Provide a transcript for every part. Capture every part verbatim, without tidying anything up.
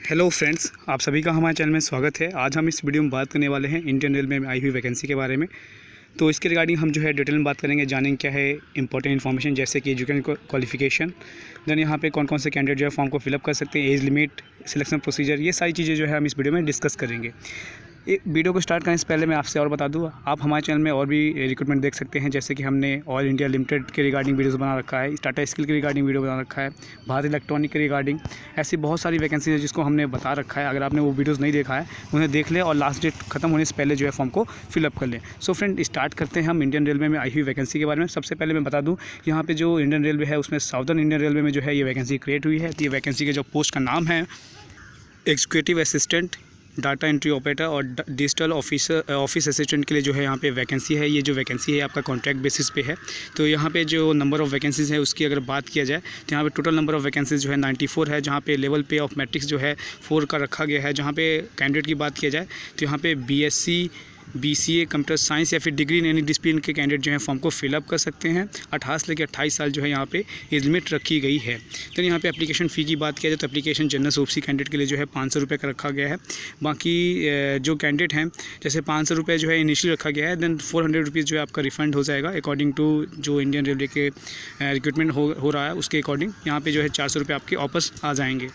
Hello friends, आप सभी का हमारे चैनल में स्वागत है। आज हम इस वीडियो में बात करने वाले हैं इंडियन रेलवे में आई हुई वैकेंसी के बारे में। तो इसके रिगार्डिंग हम जो है डिटेल में बात करेंगे, जानेंगे क्या है इंपॉर्टेंट इन्फॉर्मेशन, जैसे कि एजुकेशन क्वालिफिकेशन, देन यहाँ पे कौन कौन से कैंडिडेट जो है फॉर्म को फिलअप कर सकते हैं, एज लिमिट, सिलेक्शन प्रोसीजर, ये सारी चीज़ें जो है हम इस वीडियो में डिस्कस करेंगे। एक वीडियो को स्टार्ट करने से पहले मैं आपसे और बता दूँ, आप हमारे चैनल में और भी रिक्रूटमेंट देख सकते हैं, जैसे कि हमने ऑयल इंडिया लिमिटेड के रिगार्डिंग वीडियोस बना रखा है, टाटा स्किल के रिगार्डिंग वीडियो बना रखा है, भारत इलेक्ट्रॉनिक के रिगार्डिंग, ऐसी बहुत सारी वैकेंसी है जिसको हमने बता रखा है। अगर आपने वो वीडियोस नहीं देखा है उन्हें देख लें और लास्ट डेट खत्म होने से पहले जो है फॉर्म को फिलअप कर लें। सो फ्रेंड, स्टार्ट करते हैं हम इंडियन रेलवे में आई हुई वैकेंसी के बारे में। सबसे पहले मैं बता दूँ, यहाँ पर जो इंडियन रेलवे है उसमें साउदर्न इंडियन रेलवे में जो है ये वैकेंसी क्रिएट हुई है। तो ये वैकेंसी के जो पोस्ट का नाम है executive assistant, data entry operator और डिजिटल ऑफिसर ऑफिस असिस्टेंट के लिए जो है यहाँ पे वैकेंसी है। ये जो वैकेंसी है आपका कॉन्ट्रैक्ट बेसिस पे है। तो यहाँ पे जो नंबर ऑफ़ वैकेंसीज़ है उसकी अगर बात किया जाए तो यहाँ पे टोटल नंबर ऑफ़ वैकेंसीज़ जो है चौरानवे है, जहाँ पे लेवल पे ऑफ मैट्रिक्स जो है फोर का रखा गया है। जहाँ पे कैंडिडेट की बात किया जाए तो यहाँ पे B S C B C A computer science या फिर डिग्री इन एनी डिसिप्लिन के कैंडिडेट जो है फॉर्म को फिलअप कर सकते हैं। अठारह से लेकर अट्ठाईस साल जो है यहाँ पे एज लिमिट रखी गई है। तो यहाँ पे एप्लीकेशन फ़ी की बात किया जाए तो एप्लीकेशन जनरल ओबीसी कैंडिडेट के लिए जो है पाँच सौ रुपये का रखा गया है। बाकी जो कैंडिडेट हैं, जैसे पाँच सौ रुपये जो है इनिशियल रखा गया है, देन फोर हंड्रेड रुपीज़ जो है आपका रिफंड हो जाएगा अकॉर्डिंग टू जो इंडियन रेलवे के रिक्रूटमेंट हो हो रहा है उसके अकॉर्डिंग यहाँ पे जो है चार सौ रुपये आपके वापस आ जाएंगे।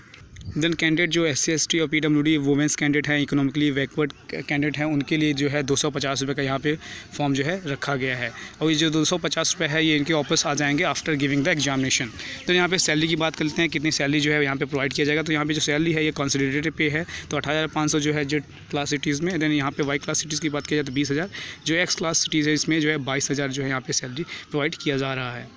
देन कैंडिडेट जो एस सी एस टी और P W D women's candidate हैं, इकोनॉमिकली बैकवर्ड कैंडिडेट हैं, उनके लिए जो है दो सौ पचास रुपये का यहाँ पे फॉर्म जो है रखा गया है। और ये जो दो सौ पचास रुपये है ये इनके वापस आ जाएंगे आफ्टर गिविंग द एग्जामिनेशन। तो यहाँ पे सैलरी की बात करते हैं, कितनी सैलरी जो है यहाँ पे प्रोवाइड किया जाएगा। तो यहाँ पे जो सैलरी है ये कंसोलिडेटेड पे है, तो अठारह हज़ार पाँच सौ जो है जेड क्लास सिटीज़ में। देन यहाँ पे वाई क्लास सिटीज़ की बात की जाए तो बीस हज़ार, जो एक्स क्लास सिटीज़ है इसमें जो है बाईस हज़ार जो है यहाँ पे सैलरी प्रोवाइड किया जा रहा है।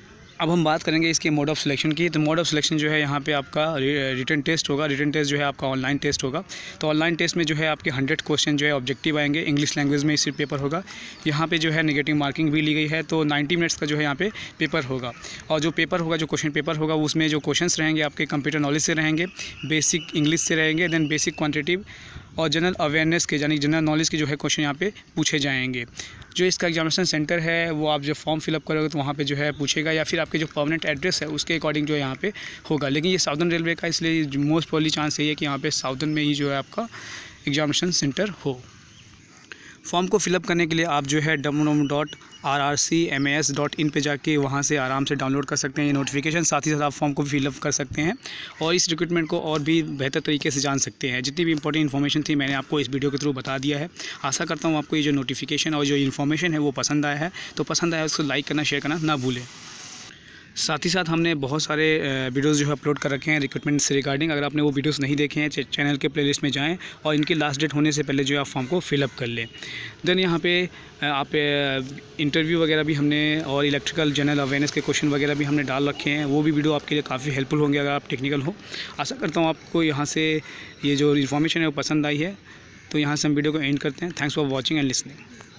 अब हम बात करेंगे इसके मोड ऑफ़ सिलेक्शन की। तो मोड ऑफ़ सिलेक्शन जो है यहाँ पे आपका रिटन टेस्ट होगा। रिटन टेस्ट जो है आपका ऑनलाइन टेस्ट होगा। तो ऑनलाइन टेस्ट में जो है आपके हंड्रेड क्वेश्चन जो है ऑब्जेक्टिव आएंगे, इंग्लिश लैंग्वेज में इसी पेपर होगा। यहाँ पे जो है नेगेटिव मार्किंग भी ली गई है। तो नाइन्टी मिनट्स का जो है यहाँ पे पेपर होगा। और जो पेपर होगा, जो क्वेश्चन पेपर होगा, उसमें जो क्वेश्चंस रहेंगे आपके कंप्यूटर नॉलेज से रहेंगे, बेसिक इंग्लिश से रहेंगे, देन बेसिक क्वान्टिटिव और जनरल अवेयरनेस के यानी जनरल नॉलेज के जो है क्वेश्चन यहाँ पे पूछे जाएंगे। जो इसका एग्जामिनेशन सेंटर है वो आप जब फॉर्म फिलअप करोगे तो वहाँ पे जो है पूछेगा, या फिर आपके जो परमानेंट एड्रेस है उसके अकॉर्डिंग जो है यहाँ पे होगा। लेकिन ये साउदर्न रेलवे का, इसलिए मोस्ट प्रोबेबली चांस यही है कि यहाँ पे साउदर्न में ही जो है आपका एग्जामिनेशन सेंटर हो। फॉर्म को फिलअप करने के लिए आप जो है W W W dot R R C M A S dot in पर जाके वहाँ से आराम से डाउनलोड कर सकते हैं ये नोटिफिकेशन। साथ ही साथ आप फॉर्म को फिलअप कर सकते हैं और इस रिक्रूटमेंट को और भी बेहतर तरीके से जान सकते हैं। जितनी भी इंपॉर्टेंट इन्फॉर्मेशन थी मैंने आपको इस वीडियो के थ्रू बता दिया है। आशा करता हूँ आपको ये जो नोटिफिकेशन और जो इन्फॉर्मेशन है वो पसंद आया है। तो पसंद आया उसको लाइक करना, शेयर करना ना भूलें। साथ ही साथ हमने बहुत सारे वीडियोस जो है अपलोड कर रखे हैं रिक्रूटमेंट से रिगार्डिंग। अगर आपने वो वीडियोस नहीं देखे हैं, चैनल के प्लेलिस्ट में जाएं और इनकी लास्ट डेट होने से पहले जो है आप फॉर्म को फिलअप कर लें। देन यहाँ पे आप इंटरव्यू वगैरह भी हमने और इलेक्ट्रिकल जनरल अवेयरनेस के क्वेश्चन वगैरह भी हमने डाल रखे हैं। वो भी वीडियो आपके लिए काफ़ी हेल्पफुल होंगे अगर आप टेक्निकल हो। आशा करता हूँ आपको यहाँ से ये जो इन्फॉर्मेशन है वो पसंद आई है। तो यहाँ से हम वीडियो को एंड करते हैं। Thanks for watching and listening.